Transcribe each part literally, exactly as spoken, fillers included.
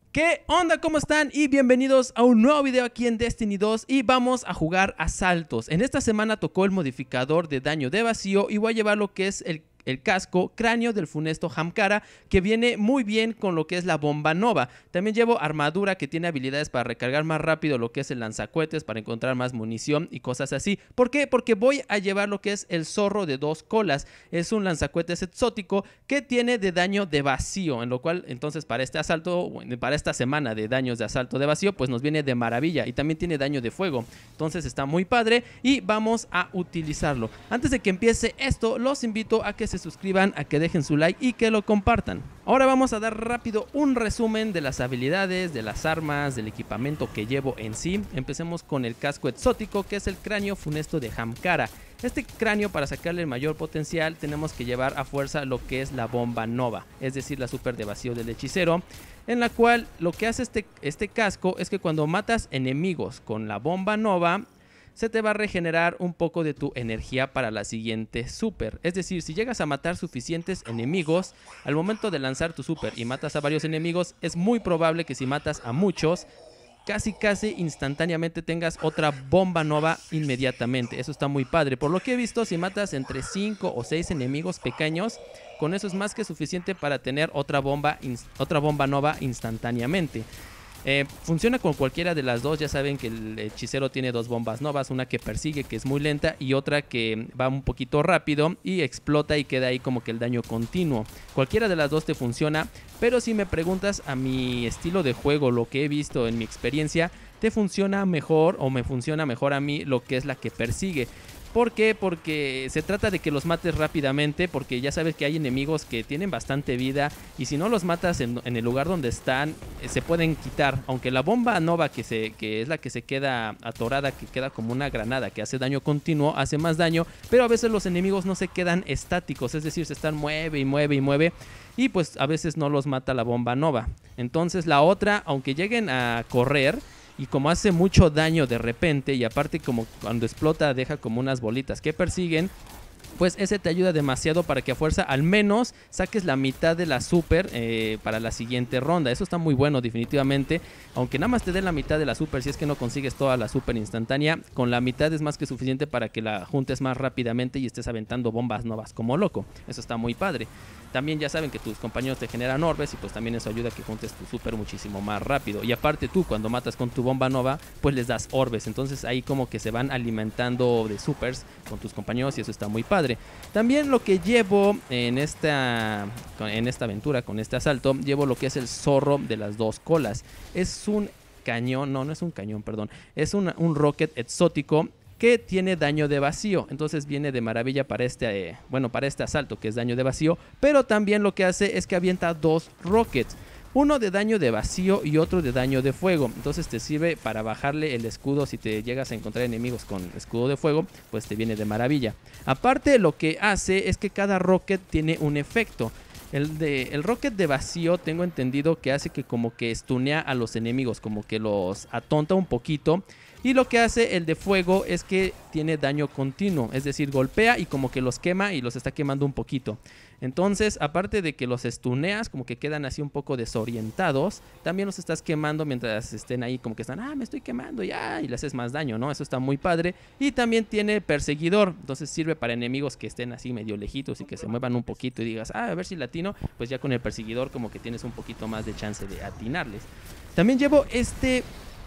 ¿Qué onda? ¿Cómo están? Y bienvenidos a un nuevo video aquí en Destiny dos y vamos a jugar asaltos. En esta semana tocó el modificador de daño de vacío y voy a llevar lo que es el el casco cráneo del funesto Hamkara, que viene muy bien con lo que es la bomba nova. También llevo armadura que tiene habilidades para recargar más rápido lo que es el lanzacohetes, para encontrar más munición y cosas así. ¿Por qué? Porque voy a llevar lo que es el zorro de dos colas. Es un lanzacohetes exótico que tiene de daño de vacío, en lo cual entonces para este asalto, para esta semana de daños de asalto de vacío, pues nos viene de maravilla. Y también tiene daño de fuego, entonces está muy padre y vamos a utilizarlo. Antes de que empiece esto, los invito a que se suscriban, a que dejen su like y que lo compartan. Ahora vamos a dar rápido un resumen de las habilidades, de las armas, del equipamiento que llevo en sí. Empecemos con el casco exótico, que es el cráneo funesto de Hamkara. Este cráneo, para sacarle el mayor potencial, tenemos que llevar a fuerza lo que es la bomba nova, es decir, la super de vacío del hechicero, en la cual lo que hace este, este casco es que cuando matas enemigos con la bomba nova, se te va a regenerar un poco de tu energía para la siguiente super. Es decir, si llegas a matar suficientes enemigos, al momento de lanzar tu super y matas a varios enemigos, es muy probable que si matas a muchos, casi casi instantáneamente tengas otra bomba nova inmediatamente. Eso está muy padre. Por lo que he visto, si matas entre cinco o seis enemigos pequeños, con eso es más que suficiente para tener otra bomba, otra bomba nova instantáneamente. Eh, funciona con cualquiera de las dos. Ya saben que el hechicero tiene dos bombas novas, una que persigue, que es muy lenta, y otra que va un poquito rápido y explota y queda ahí como que el daño continuo. Cualquiera de las dos te funciona, pero si me preguntas a mi estilo de juego, lo que he visto en mi experiencia, te funciona mejor o me funciona mejor a mí lo que es la que persigue. ¿Por qué? Porque se trata de que los mates rápidamente, porque ya sabes que hay enemigos que tienen bastante vida y si no los matas en, en el lugar donde están, eh, se pueden quitar. Aunque la bomba nova, que, se, que es la que se queda atorada, que queda como una granada, que hace daño continuo, hace más daño, pero a veces los enemigos no se quedan estáticos, es decir, se están mueve y mueve y mueve y pues a veces no los mata la bomba nova. Entonces la otra, aunque lleguen a correr, y como hace mucho daño de repente, y aparte como cuando explota deja como unas bolitas que persiguen, pues ese te ayuda demasiado para que a fuerza al menos saques la mitad de la super eh, para la siguiente ronda. Eso está muy bueno definitivamente. Aunque nada más te den la mitad de la super, si es que no consigues toda la super instantánea, con la mitad es más que suficiente para que la juntes más rápidamente y estés aventando bombas novas como loco. Eso está muy padre. También ya saben que tus compañeros te generan orbes y pues también eso ayuda a que juntes tu super muchísimo más rápido. Y aparte tú cuando matas con tu bomba nova pues les das orbes, entonces ahí como que se van alimentando de supers con tus compañeros y eso está muy padre. También lo que llevo en esta, en esta aventura, con este asalto, llevo lo que es el zorro de las dos colas. Es un cañón, no, no es un cañón, perdón, es una, un rocket exótico que tiene daño de vacío, entonces viene de maravilla para este, eh, bueno, para este asalto que es daño de vacío, pero también lo que hace es que avienta dos rockets, uno de daño de vacío y otro de daño de fuego, entonces te sirve para bajarle el escudo si te llegas a encontrar enemigos con escudo de fuego, pues te viene de maravilla. Aparte lo que hace es que cada rocket tiene un efecto. El, de, el rocket de vacío tengo entendido que hace que como que stunea a los enemigos, como que los atonta un poquito. Y lo que hace el de fuego es que tiene daño continuo, es decir, golpea y como que los quema y los está quemando un poquito. Entonces, aparte de que los stuneas, como que quedan así un poco desorientados, también los estás quemando mientras estén ahí como que están, ah, me estoy quemando ya, y le haces más daño, ¿no? Eso está muy padre. Y también tiene perseguidor, entonces sirve para enemigos que estén así medio lejitos y que se muevan un poquito y digas, ah, a ver si latino, pues ya con el perseguidor como que tienes un poquito más de chance de atinarles. También llevo este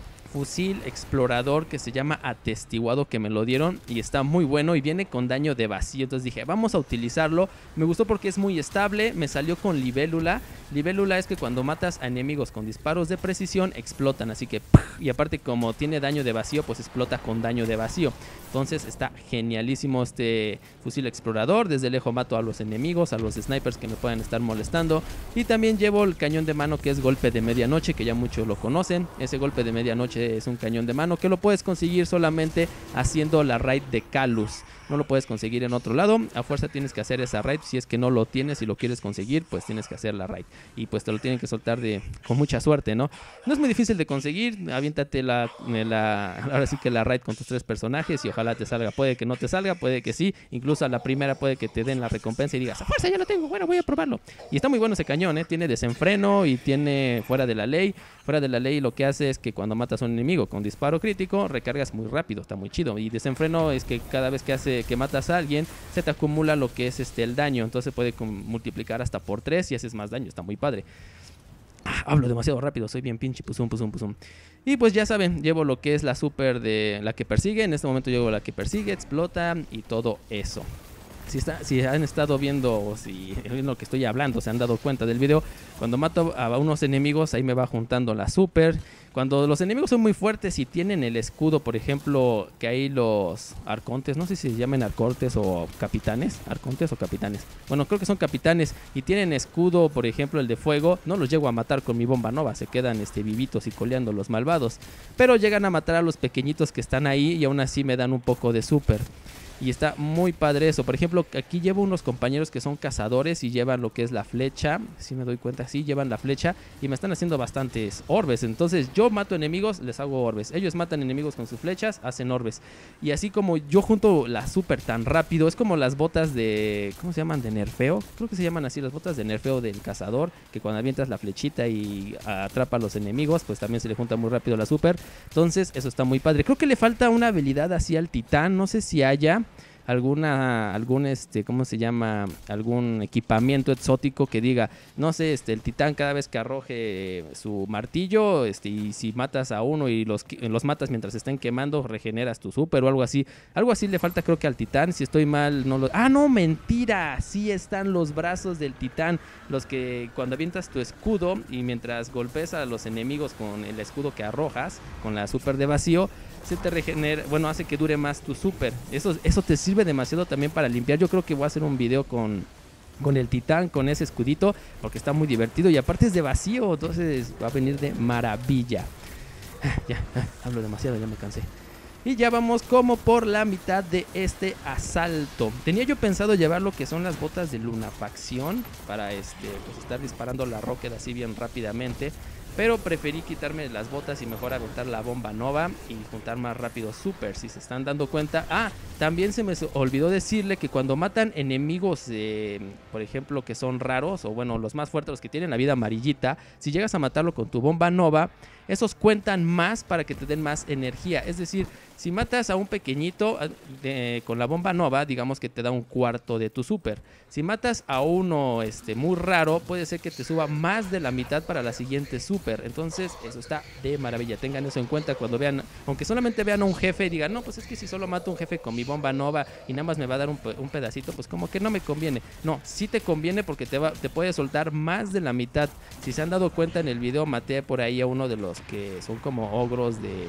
fusil explorador que se llama atestiguado, que me lo dieron y está muy bueno y viene con daño de vacío, entonces dije vamos a utilizarlo. Me gustó porque es muy estable, me salió con libélula. Libélula es que cuando matas a enemigos con disparos de precisión explotan, así que y aparte como tiene daño de vacío pues explota con daño de vacío, entonces está genialísimo este fusil explorador. Desde lejos mato a los enemigos, a los snipers que me puedan estar molestando, y también llevo el cañón de mano que es golpe de medianoche, que ya muchos lo conocen. Ese golpe de medianoche es un cañón de mano que lo puedes conseguir solamente haciendo la raid de Calus. no lo puedes conseguir en otro lado. A fuerza tienes que hacer esa raid. Si es que no lo tienes y lo quieres conseguir, pues tienes que hacer la raid. Y pues te lo tienen que soltar de con mucha suerte, ¿no? No es muy difícil de conseguir. Aviéntate la, la ahora sí que la raid con tus tres personajes y ojalá te salga. Puede que no te salga, puede que sí. Incluso a la primera puede que te den la recompensa y digas, a fuerza ya lo tengo, bueno, voy a probarlo. Y está muy bueno ese cañón, ¿eh? Tiene desenfreno y tiene fuera de la ley. Fuera de la ley lo que hace es que cuando matas a un enemigo con disparo crítico, recargas muy rápido, está muy chido. Y desenfreno es que cada vez que hace que matas a alguien, se te acumula lo que es este el daño. Entonces puede multiplicar hasta por tres y haces más daño, está muy padre. Ah, hablo demasiado rápido, soy bien pinche pusum, pusum, pusum. Y pues ya saben, llevo lo que es la super de la que persigue. En este momento llevo la que persigue, explota y todo eso. Si, está, si han estado viendo o si es lo que estoy hablando, se han dado cuenta del video, cuando mato a unos enemigos, ahí me va juntando la super. Cuando los enemigos son muy fuertes y tienen el escudo, por ejemplo, que hay los arcontes, no sé si se llaman arcontes o capitanes, arcontes o capitanes. Bueno, creo que son capitanes y tienen escudo, por ejemplo, el de fuego, no los llego a matar con mi bomba nova, se quedan este, vivitos y coleando los malvados. Pero llegan a matar a los pequeñitos que están ahí y aún así me dan un poco de super. Y está muy padre eso. Por ejemplo, aquí llevo unos compañeros que son cazadores y llevan lo que es la flecha. Si me doy cuenta, sí, llevan la flecha y me están haciendo bastantes orbes. Entonces yo mato enemigos, les hago orbes. Ellos matan enemigos con sus flechas, hacen orbes. Y así como yo junto la super tan rápido, es como las botas de... ¿Cómo se llaman? De nerfeo. Creo que se llaman así, las botas de nerfeo del cazador. Que cuando avientas la flechita y atrapa a los enemigos, pues también se le junta muy rápido la super. Entonces eso está muy padre. Creo que le falta una habilidad así al titán. No sé si haya... alguna algún este cómo se llama algún equipamiento exótico que diga no sé este el titán cada vez que arroje su martillo este y si matas a uno y los los matas mientras estén quemando regeneras tu super o algo así algo así le falta creo que al titán. Si estoy mal no lo ah no mentira sí están los brazos del titán, los que cuando avientas tu escudo y mientras golpeas a los enemigos con el escudo que arrojas con la super de vacío se te regenera, bueno, hace que dure más tu super. Eso, eso te sirve demasiado también para limpiar. Yo creo que voy a hacer un video con, con el titán, con ese escudito, porque está muy divertido y aparte es de vacío, entonces va a venir de maravilla. Ya, hablo demasiado, ya me cansé. Y ya vamos como por la mitad de este asalto. Tenía yo pensado llevar lo que son las botas de lunafacción para este, pues estar disparando la rocket así bien rápidamente. Pero preferí quitarme las botas y mejor aventar la bomba nova y juntar más rápido super, si se están dando cuenta. Ah, también se me olvidó decirle que cuando matan enemigos, eh, por ejemplo, que son raros, o bueno, los más fuertes, los que tienen la vida amarillita, si llegas a matarlo con tu bomba nova, esos cuentan más para que te den más energía. Es decir, si matas a un pequeñito eh, con la bomba nova, digamos que te da un cuarto de tu super. Si matas a uno este, muy raro, puede ser que te suba más de la mitad para la siguiente super. Entonces, eso está de maravilla. Tengan eso en cuenta cuando vean, aunque solamente vean a un jefe y digan, no, pues es que si solo mato a un jefe con mi bomba nova y nada más me va a dar un, un pedacito, pues como que no me conviene. No, sí te conviene porque te, va, te puede soltar más de la mitad. Si se han dado cuenta en el video, maté por ahí a uno de los que son como ogros de...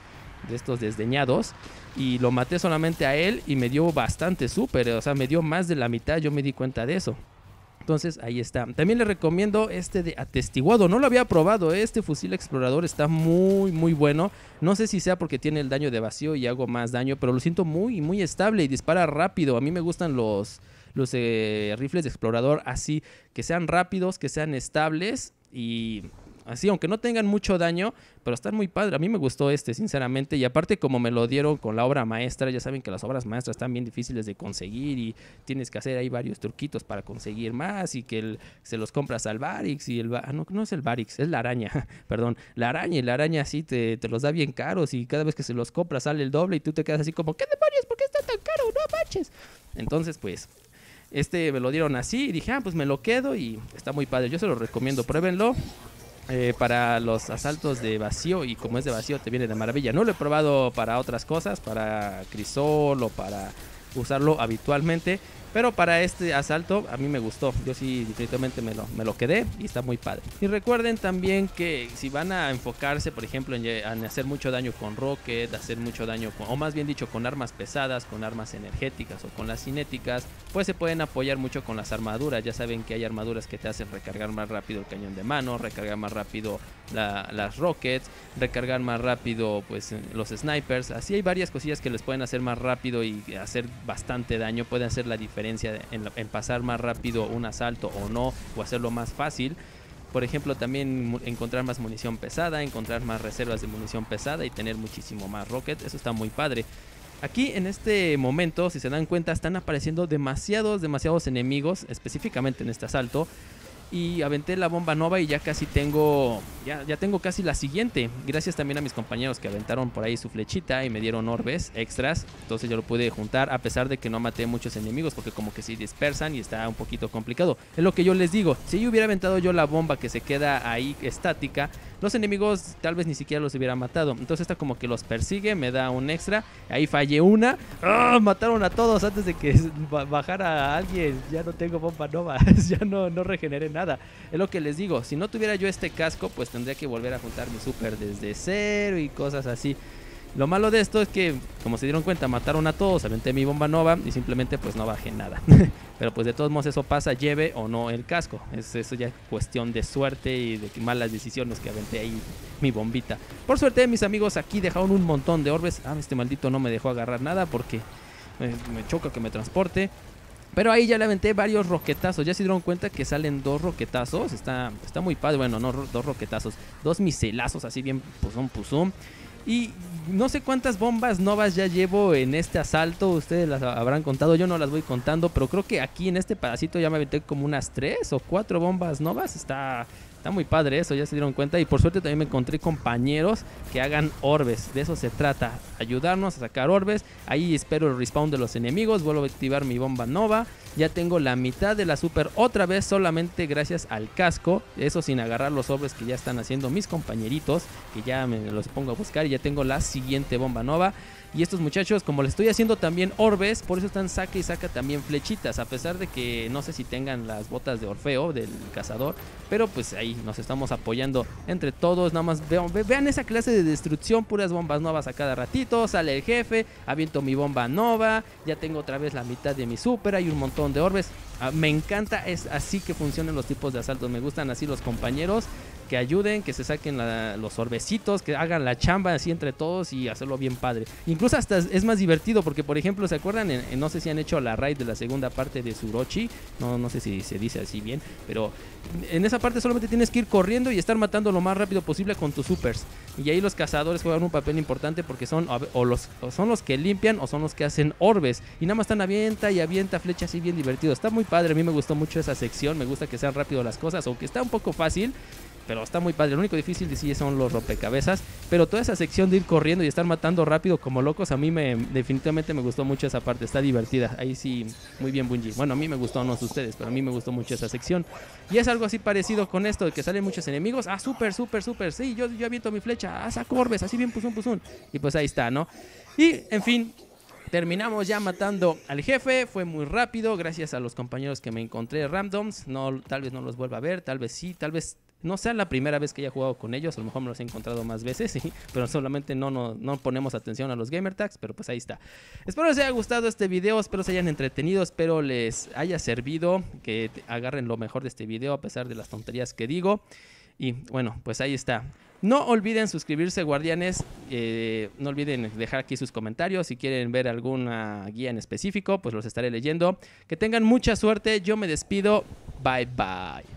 de estos desdeñados y lo maté solamente a él y me dio bastante súper, o sea, me dio más de la mitad, yo me di cuenta de eso. Entonces ahí está. También les recomiendo este de atestiguado, no lo había probado, este fusil explorador está muy muy bueno. No sé si sea porque tiene el daño de vacío y hago más daño, pero lo siento muy muy estable y dispara rápido. A mí me gustan los, los eh, rifles de explorador así, que sean rápidos, que sean estables y... así, aunque no tengan mucho daño, pero están muy padres. A mí me gustó este, sinceramente. Y aparte, como me lo dieron con la obra maestra, ya saben que las obras maestras están bien difíciles de conseguir y tienes que hacer ahí varios truquitos para conseguir más y que el, se los compras al Barix y el... Ah, no, no es el Barix, es la araña. Perdón, la araña y la araña así te, te los da bien caros y cada vez que se los compras sale el doble y tú te quedas así como, ¿qué demonios? ¿Por qué está tan caro? No manches. Entonces, pues... este me lo dieron así y dije, ah, pues me lo quedo y está muy padre. Yo se lo recomiendo, pruébenlo. Eh, para los asaltos de vacío y como es de vacío te viene de maravilla. No lo he probado para otras cosas, para crisol o para usarlo habitualmente, Pero para este asalto a mí me gustó. Yo sí definitivamente me lo, me lo quedé y está muy padre. Y recuerden también que si van a enfocarse, por ejemplo, en, en hacer mucho daño con Rocket, hacer mucho daño con, o más bien dicho, con armas pesadas, con armas energéticas o con las cinéticas, pues se pueden apoyar mucho con las armaduras. Ya saben que hay armaduras que te hacen recargar más rápido el cañón de mano, recargar más rápido la, las Rockets, recargar más rápido pues los snipers. Así hay varias cosillas que les pueden hacer más rápido y hacer bastante daño. Pueden hacer la diferencia En, en pasar más rápido un asalto o no, o hacerlo más fácil. Por ejemplo, también encontrar más munición pesada, encontrar más reservas de munición pesada y tener muchísimo más rocket. Eso está muy padre. Aquí en este momento, si se dan cuenta, están apareciendo demasiados, demasiados enemigos, específicamente en este asalto. Y aventé la bomba nova y ya casi tengo ya, ya tengo casi la siguiente. Gracias también a mis compañeros que aventaron por ahí su flechita y me dieron orbes extras. Entonces yo lo pude juntar a pesar de que no maté muchos enemigos, porque como que se dispersan y está un poquito complicado. Es lo que yo les digo, si yo hubiera aventado yo la bomba que se queda ahí estática, los enemigos tal vez ni siquiera los hubiera matado. Entonces esta como que los persigue, me da un extra. Ahí fallé una. ¡Oh! Mataron a todos antes de que bajara a alguien. Ya no tengo bomba nova. Ya no, no regeneré nada. Es lo que les digo. Si no tuviera yo este casco, pues tendría que volver a juntar mi super desde cero y cosas así. Lo malo de esto es que, como se dieron cuenta, mataron a todos, aventé mi bomba nova y simplemente pues no bajé nada. Pero pues de todos modos eso pasa, lleve o no el casco. Es, eso ya es cuestión de suerte y de malas decisiones que aventé ahí mi bombita. Por suerte mis amigos aquí dejaron un montón de orbes. Ah, este maldito no me dejó agarrar nada porque me, me choca que me transporte. Pero ahí ya le aventé varios roquetazos. Ya se dieron cuenta que salen dos roquetazos. Está, está muy padre. Bueno, no dos roquetazos, dos miselazos así bien puzum puzum. Y no sé cuántas bombas novas ya llevo en este asalto. Ustedes las habrán contado, yo no las voy contando. Pero creo que aquí en este pedacito ya me aventé como unas tres o cuatro bombas novas. Está, está muy padre eso, ya se dieron cuenta. Y por suerte también me encontré compañeros que hagan orbes. De eso se trata, ayudarnos a sacar orbes. Ahí espero el respawn de los enemigos. Vuelvo a activar mi bomba nova. Ya tengo la mitad de la super otra vez solamente gracias al casco. Eso sin agarrar los orbes que ya están haciendo mis compañeritos, que ya me los pongo a buscar. Y ya tengo la siguiente bomba nova. Y estos muchachos, como les estoy haciendo también orbes, por eso están saca y saca también flechitas. A pesar de que no sé si tengan las botas de Orfeo del cazador, pero pues ahí nos estamos apoyando entre todos. Nada más vean, vean esa clase de destrucción, puras bombas novas a cada ratito. Sale el jefe, aviento mi bomba nova, ya tengo otra vez la mitad de mi super, hay un montón de orbes. Ah, me encanta, es así que funcionan los tipos de asaltos. Me gustan así los compañeros que ayuden, que se saquen la, los orbecitos, que hagan la chamba así entre todos y hacerlo bien padre. Incluso hasta es más divertido porque, por ejemplo, ¿se acuerdan? En, en, no sé si han hecho la raid de la segunda parte de Surochi, no, no sé si se dice así bien, pero en esa parte solamente tienes que ir corriendo y estar matando lo más rápido posible con tus supers. Y ahí los cazadores juegan un papel importante porque son o, los, o son los que limpian o son los que hacen orbes. Y nada más están avienta y avienta flechas así bien divertido. Está muy padre, a mí me gustó mucho esa sección, me gusta que sean rápido las cosas, aunque está un poco fácil. Pero está muy padre. Lo único difícil de sí son los rompecabezas. Pero toda esa sección de ir corriendo y estar matando rápido como locos, a mí me definitivamente me gustó mucho esa parte. Está divertida. Ahí sí, muy bien Bungie. Bueno, a mí me gustó, no sé ustedes, pero a mí me gustó mucho esa sección. Y es algo así parecido con esto, de que salen muchos enemigos. Ah, súper, súper, súper. Sí, yo, yo aviento mi flecha. Ah, saco orbes. Así bien puzón, puzón. Y pues ahí está, ¿no? Y, en fin, terminamos ya matando al jefe. Fue muy rápido gracias a los compañeros que me encontré randoms. No, tal vez no los vuelva a ver, tal vez sí, tal vez no sea la primera vez que haya jugado con ellos. A lo mejor me los he encontrado más veces, ¿sí? Pero solamente no, no, no ponemos atención a los gamer tags. Pero pues ahí está. Espero les haya gustado este video, espero se hayan entretenido, espero les haya servido, que agarren lo mejor de este video a pesar de las tonterías que digo. Y bueno, pues ahí está. No olviden suscribirse, guardianes. Eh, no olviden dejar aquí sus comentarios. Si quieren ver alguna guía en específico, pues los estaré leyendo. Que tengan mucha suerte. Yo me despido. Bye bye.